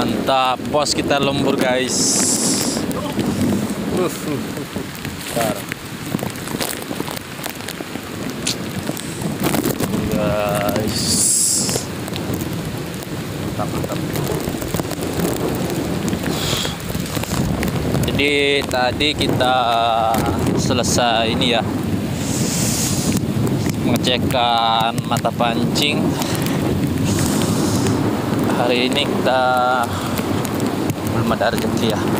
Mantap, bos kita lembur guys. Bentar. Guys, mantap. Jadi tadi kita selesai ini ya, mengecekkan mata pancing. Hari ini kita belum ada rezeki ya,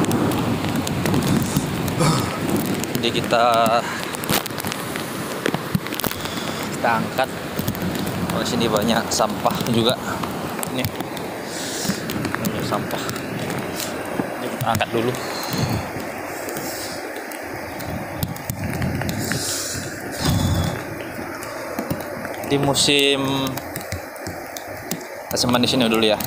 jadi kita angkat. Di sini banyak sampah juga, ini banyak sampah, ini kita angkat dulu. Di musim simpan di sini dulu ya.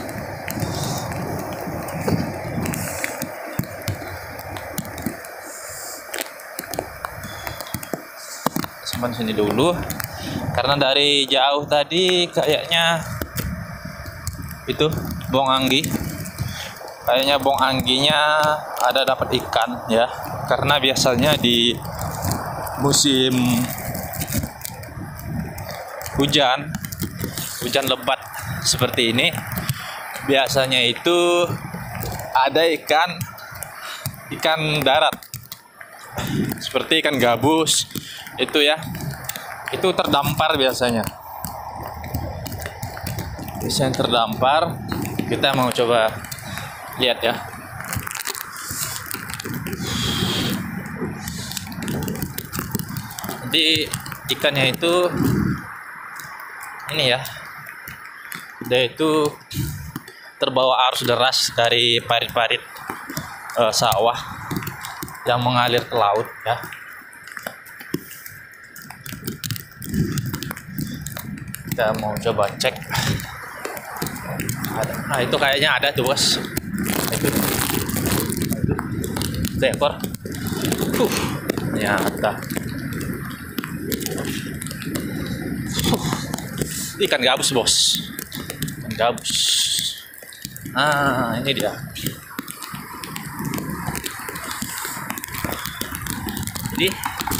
Simpan di sini dulu karena dari jauh tadi kayaknya itu bong anggi. Kayaknya bong angginya ada dapat ikan ya. Karena biasanya di musim hujan lebat seperti ini, biasanya itu ada ikan darat seperti ikan gabus itu ya, itu terdampar biasanya terdampar. Kita mau coba lihat ya. Jadi ikannya itu ini ya, dia itu terbawa arus deras dari parit-parit sawah yang mengalir ke laut ya. Kita mau coba cek. Nah itu kayaknya ada tuh bos, itu ekor ternyata ikan gabus bos, ikan gabus. Nah ini dia. Jadi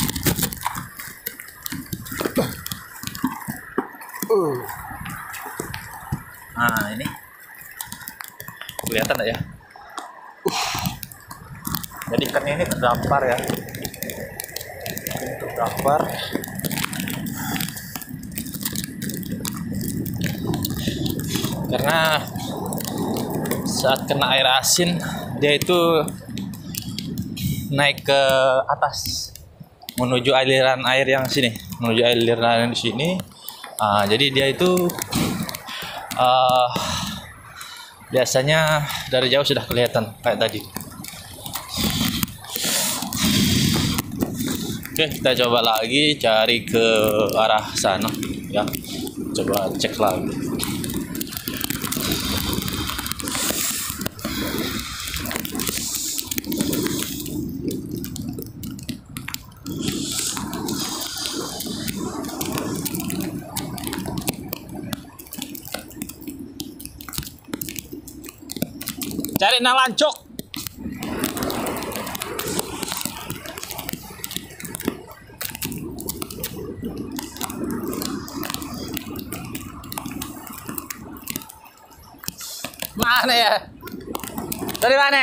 nah ini kelihatan ya. Jadi ikannya ini terdampar ya, terdampar. Karena saat kena air asin dia itu naik ke atas menuju aliran air yang sini, menuju aliran air di sini. Jadi dia itu biasanya dari jauh sudah kelihatan kayak tadi. Oke, kita coba lagi cari ke arah sana ya. Coba cek lagi. Cari nang lancok. Mana ya? Dari mana?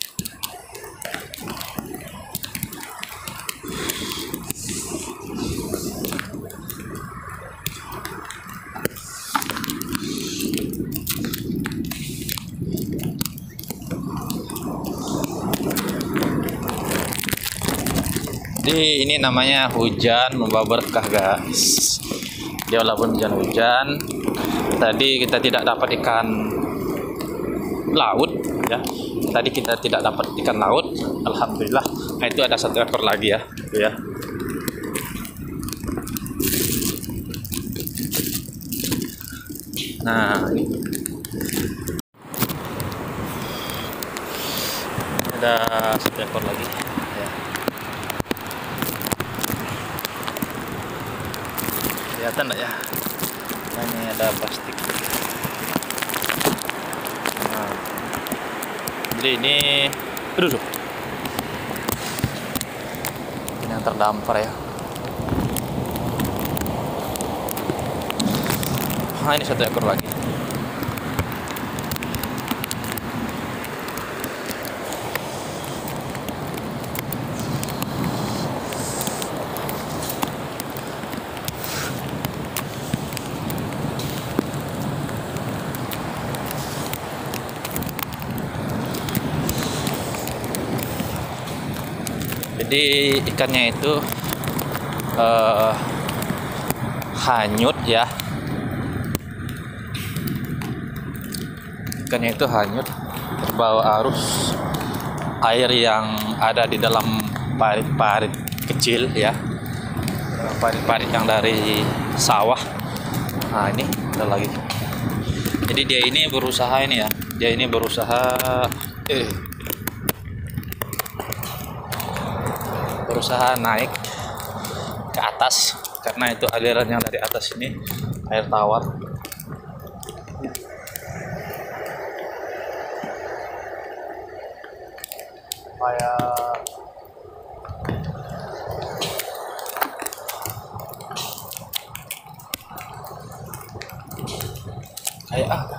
Jadi ini namanya hujan membawa berkah guys. Dia walaupun hujan, tadi kita tidak dapat ikan laut ya. Tadi kita tidak dapat ikan laut, alhamdulillah. Nah, itu ada satu ekor lagi ya, itu ya. Nah, ini ada satu ekor lagi ya. Kelihatan nggak ya? Nah, ini ada plastik. Nah, Jadi ini, aduh, ini yang terdampar ya. Nah, ini satu ekor lagi. Jadi ikannya itu hanyut ya. Ikannya itu hanyut terbawa arus air yang ada di dalam parit-parit kecil ya. Parit-parit yang dari sawah. Nah, ini ada lagi. Jadi dia ini berusaha ini ya. Dia ini berusaha naik ke atas karena itu aliran yang dari atas ini air tawar. Kayak apa?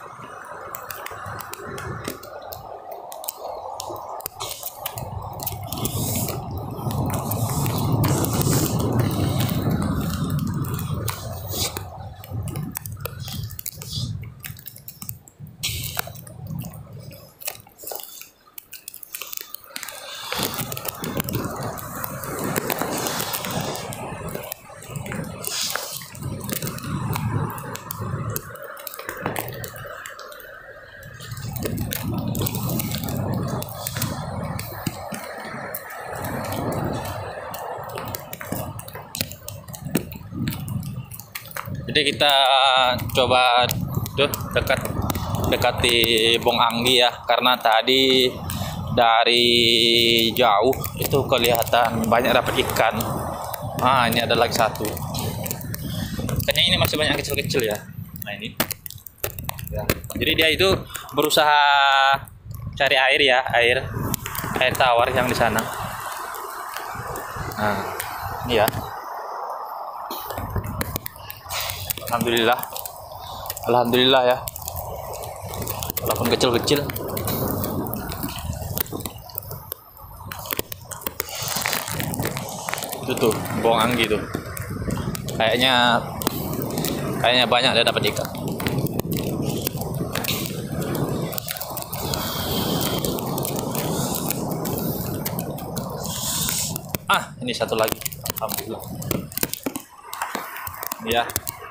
Jadi kita coba dekati Bong Anggi ya, karena tadi dari jauh itu kelihatan banyak dapat ikan. Ah, ini ada lagi satu. Ikannya ini masih banyak kecil-kecil ya. Nah, ini. Ya. Jadi dia itu berusaha cari air ya, air tawar yang di sana. Nah, ini ya. Alhamdulillah ya, walaupun kecil-kecil. Itu tuh Bong Anggi tuh, kayaknya banyak dia dapat ikan. Ini satu lagi, alhamdulillah. Ya.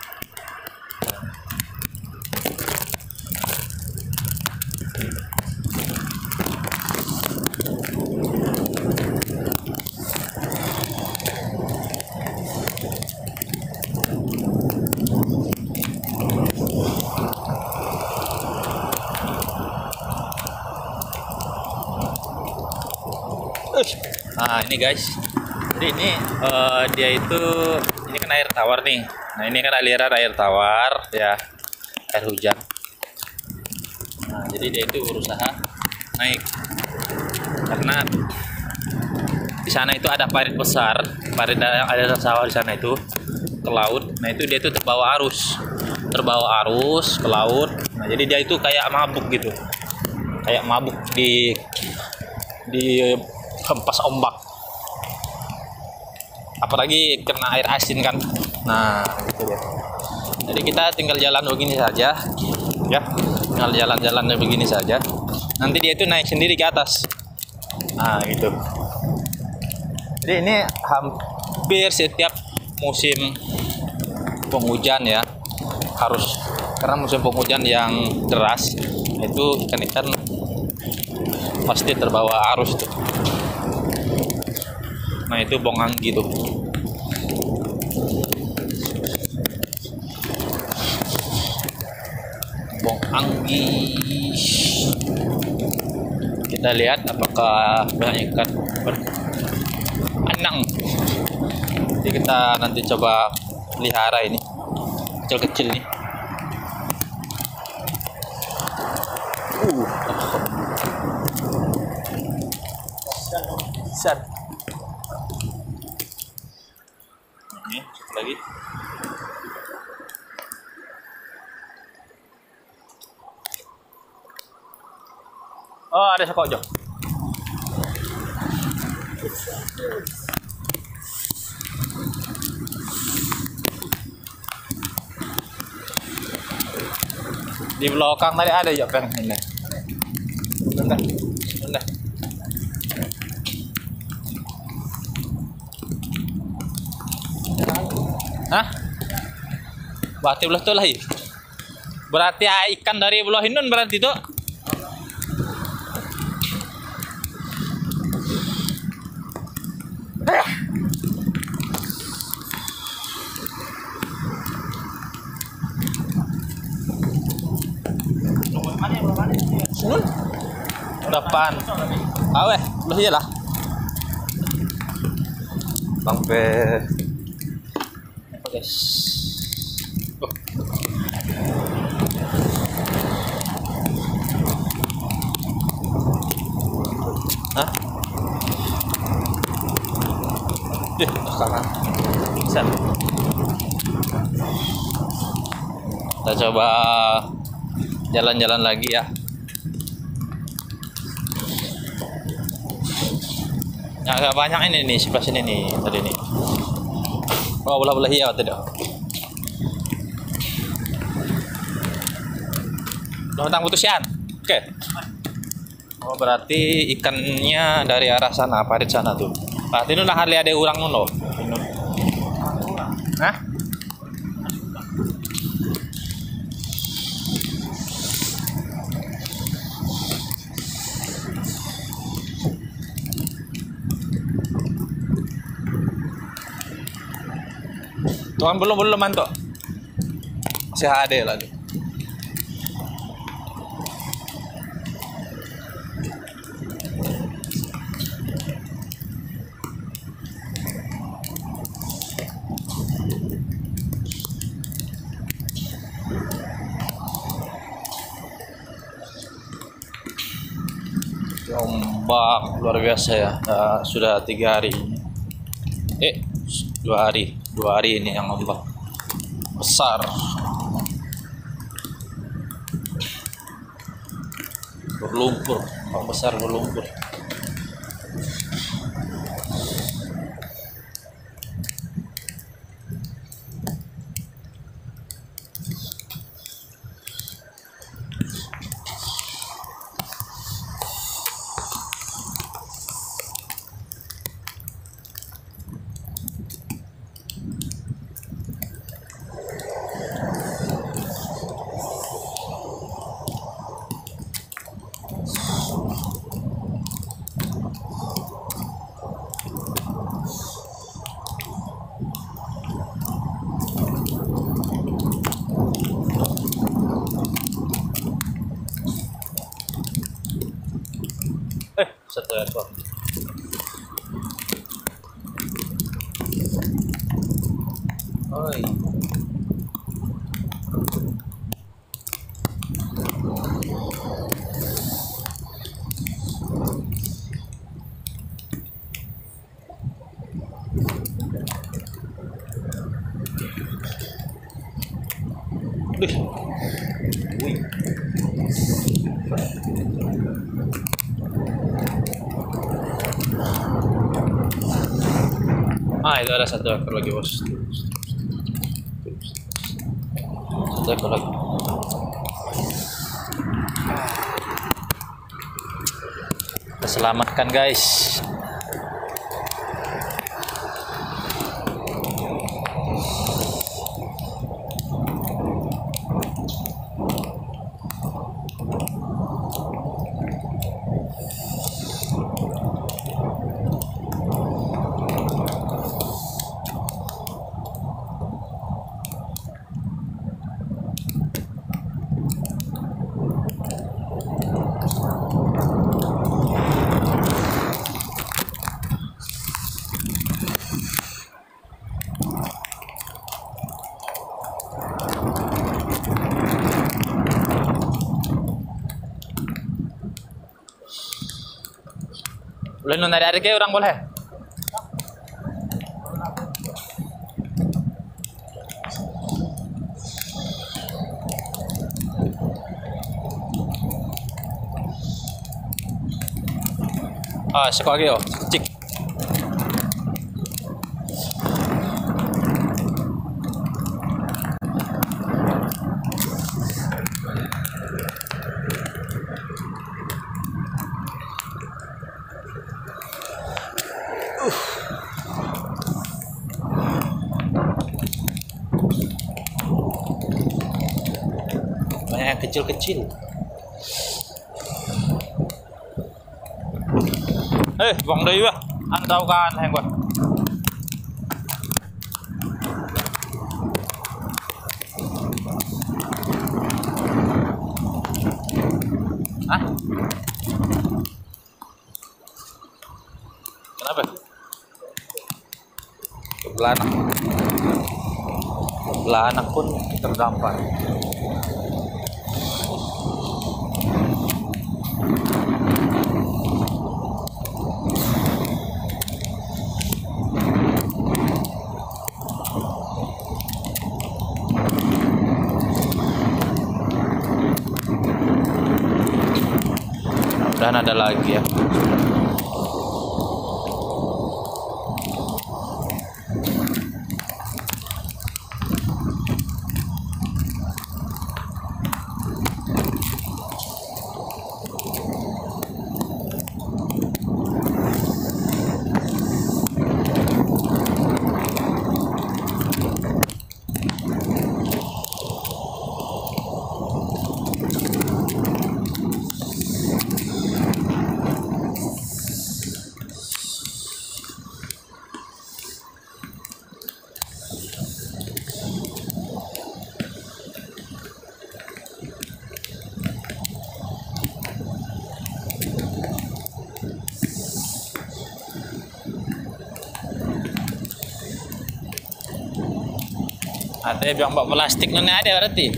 Nah, ini guys, jadi ini dia itu, ini kan air tawar nih. Nah, ini kan aliran air tawar ya, air hujan. Nah, jadi dia itu berusaha naik karena di sana itu ada parit besar, parit ada sawah di sana itu ke laut. Nah, itu dia itu terbawa arus ke laut. Nah, jadi dia itu kayak mabuk gitu, kayak mabuk di hempas ombak, apalagi kena air asin kan. Nah, gitu ya. Jadi kita tinggal jalan begini saja ya, tinggal jalan-jalan begini saja, nanti dia itu naik sendiri ke atas. Nah, gitu. Jadi ini hampir setiap musim penghujan ya, harus, karena musim penghujan yang deras itu ikan-ikan pasti terbawa arus tuh. Nah, itu Bong Anggi tuh. Bong Anggi. Kita lihat apakah banyak ikan berenang. Jadi kita nanti coba pelihara ini, kecil-kecil nih. Set. Ini lagi. Oh, ada sekojok. Di belakang tadi ada ya pen ini. Bentar. Bentar. Hah? Berarti belah tu lah ya. Berarti ikan dari belah Hinun berarti tu. Sun. Depan. Aweh, belah iyalah. Sampai guys. Oh. Hah? Kanan. Set. Kita coba jalan-jalan lagi ya. Agak banyak ini nih sebelah sini nih tadi nih. Oh, belah-belah iya tidak. Tentang putusan. Oke. Oh, berarti ikannya dari arah sana, parit sana tuh. Berarti itu lah ada orang nuno. Hah? Tuhan belum mantuk. Masih ada lagi. Ombak luar biasa ya. Sudah 3 hari. 2 hari. 2 hari ini yang ombak besar. Berlumpur, ombak besar berlumpur. Satu ekor. Oi. Wih. Itu ada 1 ekor lagi, bos. 1 ekor lagi. Kita selamatkan, guys. Boleh narik ke orang boleh? Ah, sekali lagi oh, cik. Banyak yang kecil-kecil. Bang đây ba? Ăn rau gan hay quoi? Hah? Kenapa? Sebelah anak pun terdampar. Dan ada lagi ya. Ada yang bawa plastik nih ada berarti.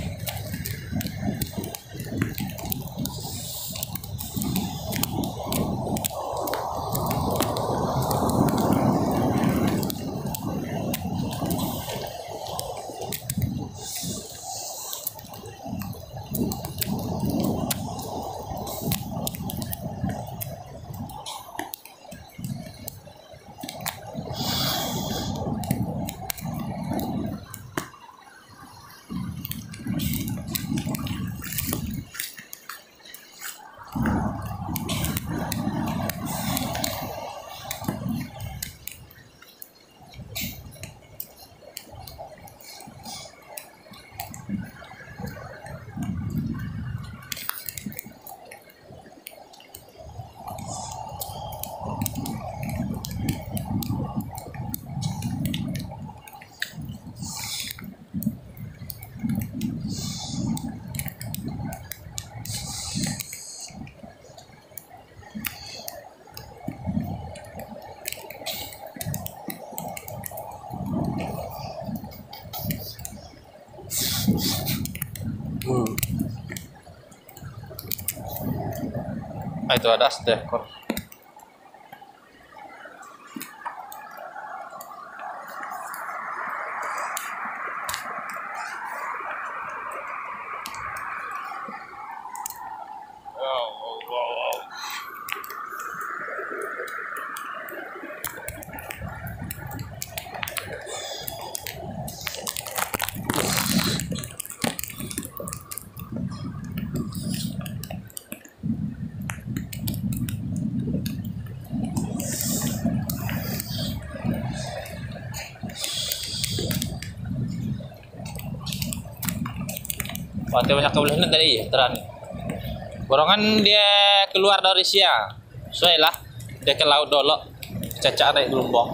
Itu ada stekor. Waktu banyak kebelah tadi terang. Borongan dia keluar dari siang. Soalnya lah dia ke laut dulu. Caca naik gelombang.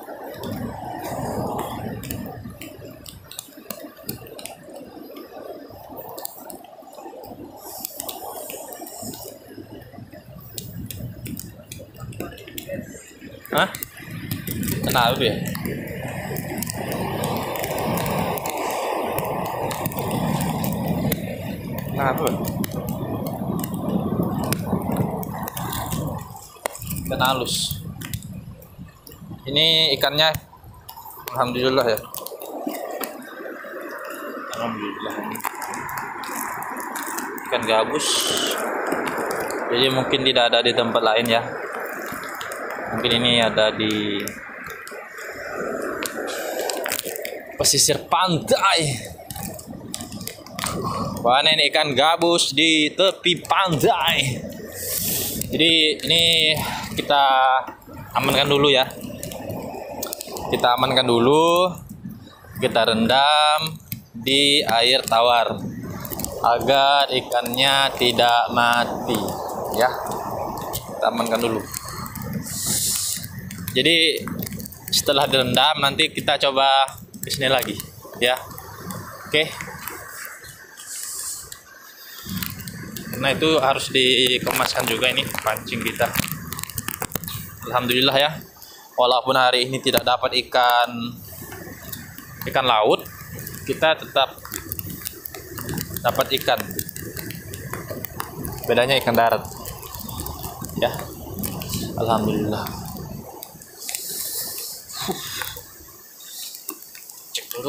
Hah? Kenapa ya? Kenapa? Kenapa? halus. Ini ikannya alhamdulillah ya. Alhamdulillah. Ikan gabus. Jadi mungkin tidak ada di tempat lain ya. Mungkin ini ada di pesisir pantai. Panen ikan gabus di tepi pantai. Jadi ini kita amankan dulu ya. Kita amankan dulu. Kita rendam di air tawar agar ikannya tidak mati ya. Kita amankan dulu. Jadi setelah direndam nanti kita coba ke sini lagi ya. Oke. Karena itu harus dikemaskan juga ini pancing kita. Alhamdulillah ya. Walaupun hari ini tidak dapat ikan laut, kita tetap dapat ikan. Bedanya ikan darat. Ya. Alhamdulillah. Cek dulu.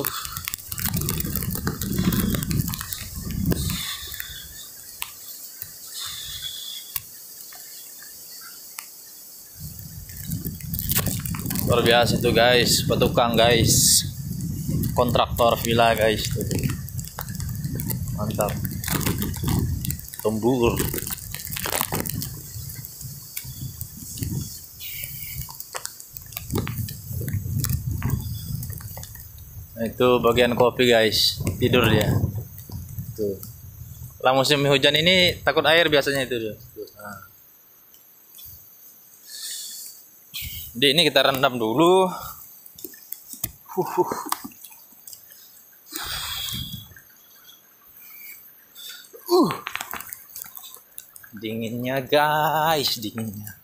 Luar biasa tuh guys, petukang guys, kontraktor villa guys, mantap, tembur. Nah, itu bagian kopi guys, tidur dia. Tuh, kalau musim hujan ini takut air biasanya itu. Nah. Jadi ini kita rendam dulu. Dinginnya guys, dinginnya.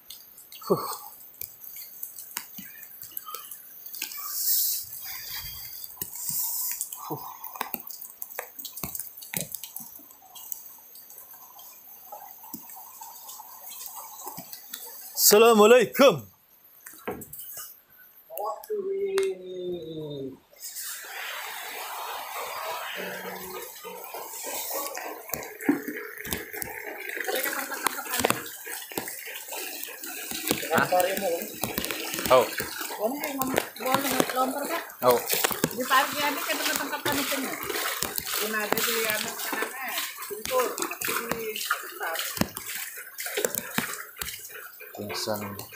Assalamualaikum. Oh. Oh. Di pagi ada kan tempat-tempat itu. Ini ada di anak kanannya. Itu di Pingsan.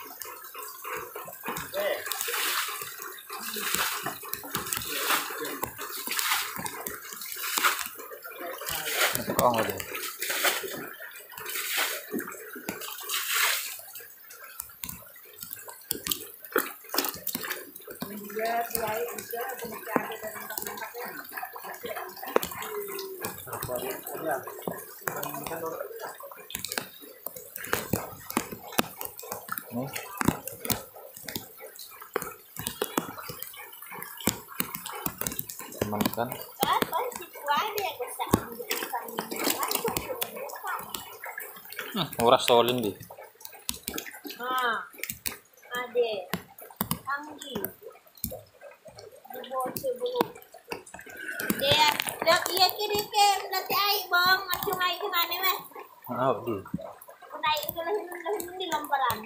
Oh, ada. Amankan. Uras tolin di. Ade, Anggi, dia kiri ke nanti air bang, macam air ke mana meh? Oh, di. Naik ke lahin di lembaran.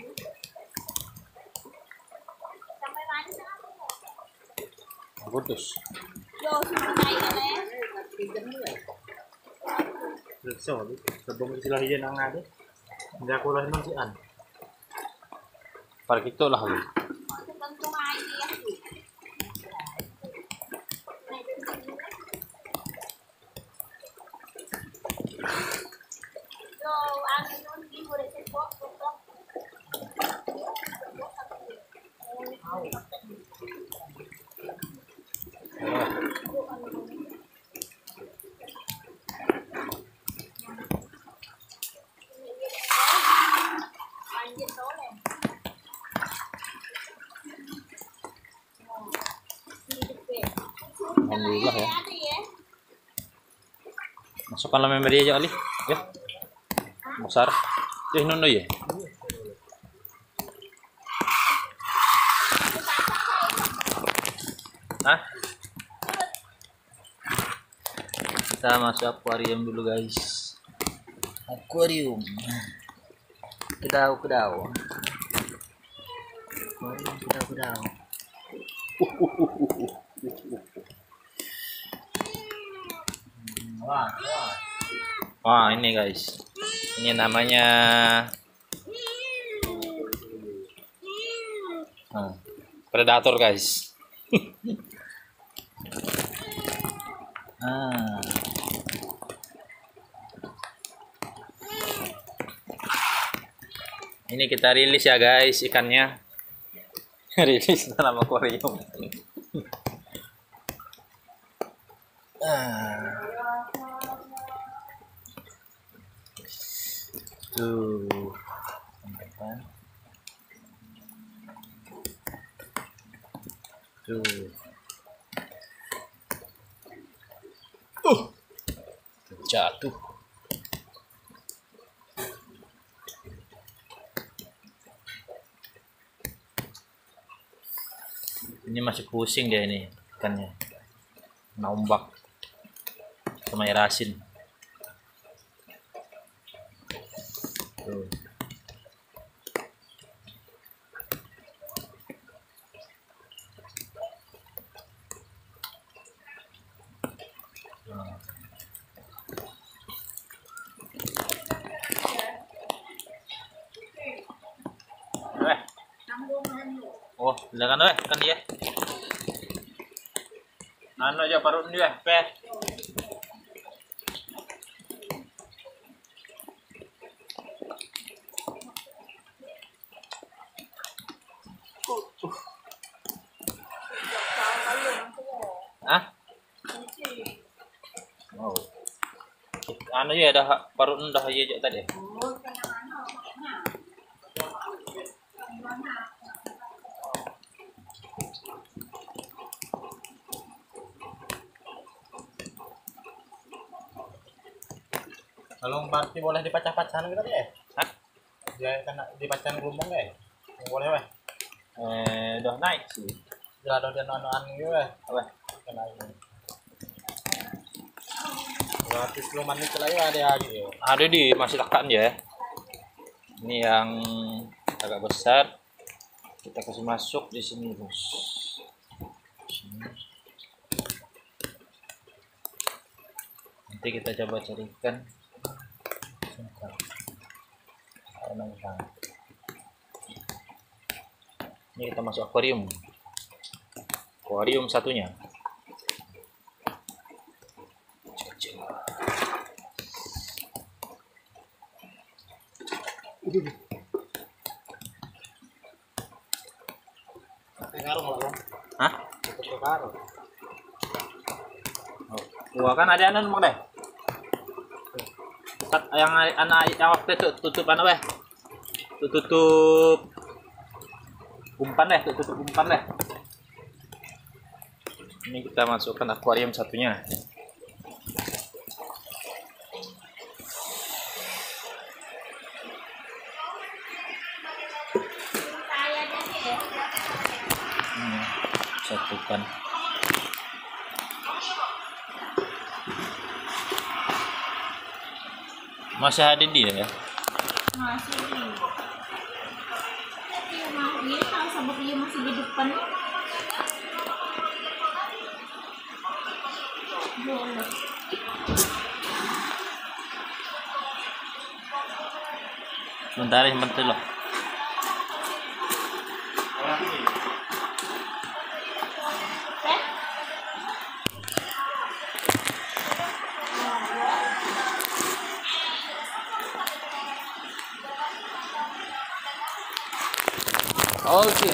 Sampai mana sana? Putus. Yo, sudah naik ke So, sebelum istilah hijau nang ada, nggak aku lain masian. Par gitu lah. tergantung air ya. Yo, angin nun di boleh sepok. Alhamdulillah ya. Masukkan lemon media aja Ali. Ya. Besar. Ya nono ya. Hah? Kita masuk akuarium dulu guys. Akuarium. Kedau. Akuarium kedau. Wah, ini guys. Ini namanya predator guys. Ini kita rilis ya guys ikannya. Rilis dalam akuarium. Tuh. Tuh. Jatuh. Ini masih pusing dia ini ikannya. Kena ombak sama air asin. Tuh. Oh, silakan kan dia. Anu aja parut dia, pe. Hah? Oh. Anu ya dah parut dah aja tadi. Kalau berarti boleh dipacah-pacah gitu deh. Hah? Dia kena dipacah gelombang deh. Boleh weh. Udah naik sih. Dia ada anu gitu weh. Apa? Kena ini. Berarti 10 menit lagi ada gitu. Ada di masih tekan ya. Ini yang agak besar. Kita kasih masuk di sini, Bos. Sini. Nanti kita coba carikan. Ini kita masuk akuarium. Akuarium satunya. Hah? Wah kan ada anan mak deh. Yang anak yang waktu itu tutup apa weh? Tutup umpan deh, tutup umpan deh. Ini kita masukkan akuarium satunya. Satukan. Masih ada dia ya? Masih. Tapi kalau sabuk dia masih di depan. Boleh. Sebentar loh. Oke.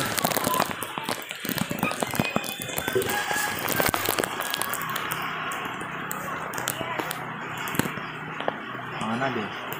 Mana dia?